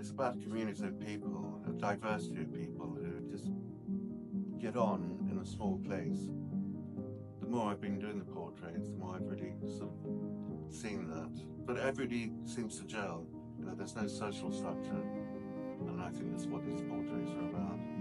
It's about a community of people, a diversity of people who just get on in a small place. The more I've been doing the portraits, the more I've really sort of seen that. But everybody seems to gel. You know, there's no social structure, and I think that's what these portraits are about.